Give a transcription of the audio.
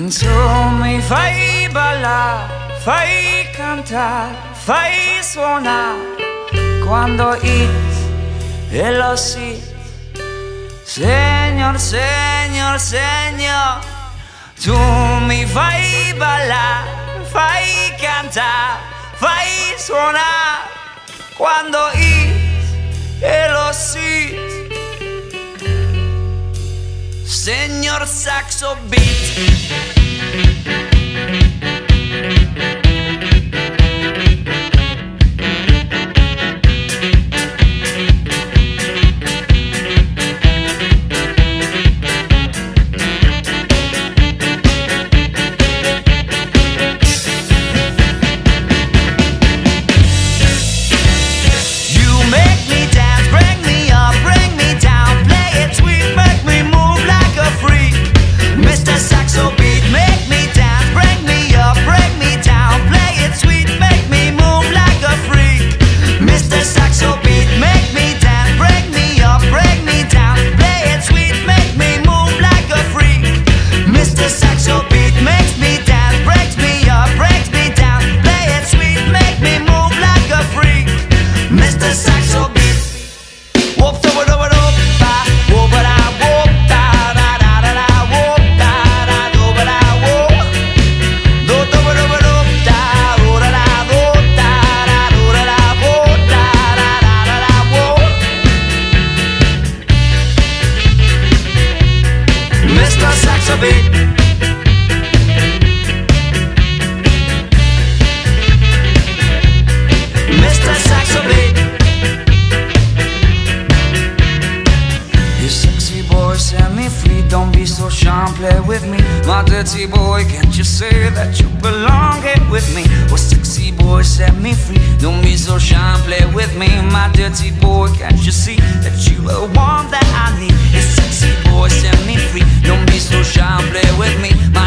Tu mi fai ballare, fai cantare, fai suonare quando hit e lo si. Signor, signor, signor, tu mi fai ballare, fai cantare, fai suonare quando hit e lo si. Signor Saxobeat. Mr Saxobeat, make me dance, break me up, break me down, play it sweet, make me move like a freak. Mr Saxobeat, make me dance, break me up, break me down, play it sweet, make me move like a freak. Mr Saxobeat makes me dance, breaks me up, breaks me down, play it sweet, make me move like a freak. Mr Saxobeat, whoop da whoop da whoop da whoop da whoop da. Mr Saxobeat. Mr Saxobeat. You sexy boy, set me free. Don't be so shy, play with me. My dirty boy, can't you say that you belong here with me? Oh, sexy boy, set me free. Don't be so shy, play with me. My dirty boy, can't you see that you are the one that I need? It's sexy boy, set me free. Don't be so shy, play with me. My